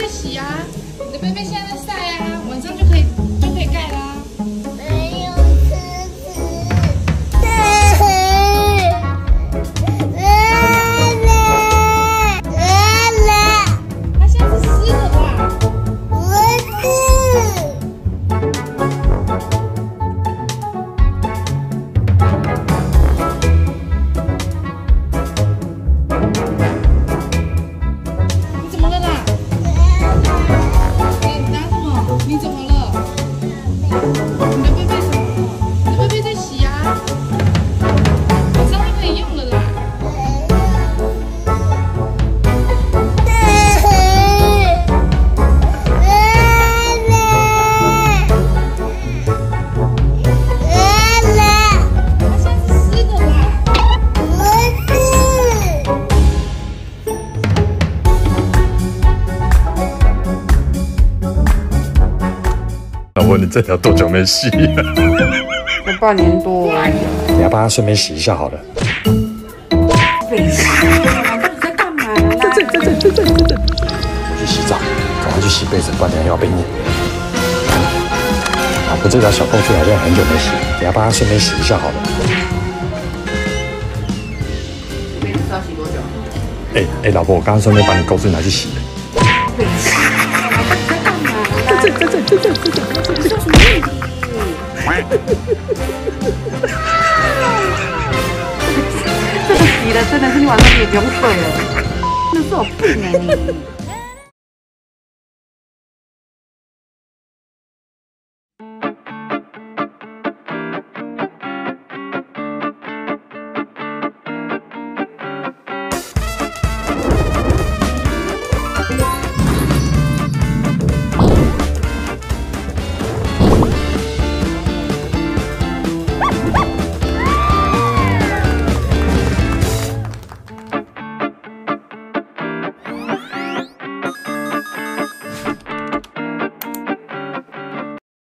洗啊，你的被被现在在晒啊，晚上就可以盖啦。 没有车子。 它现在是湿的吧？ 不是。 你怎么了啦？你拿什么？你怎么了？你的被被什么？你的被被在洗啊，晚上就可以用了啦。它现在是湿的吧？ 老婆，你这条多久没洗了？ 有半年多了。 你要帮他顺便洗一下好了。 北沙，你在干嘛啦？ 去洗澡，赶快去洗被子，不然等下又要被念。老婆，这条小扣靴好像很久没洗，你要帮他顺便洗一下好了。 被子要洗多久？ 老婆，我刚刚顺便把你钩子拿去洗了。 北沙，你在干嘛啦？这有什么问题？这个洗了真的是你晚上也不用睡了，真的是有病哎你。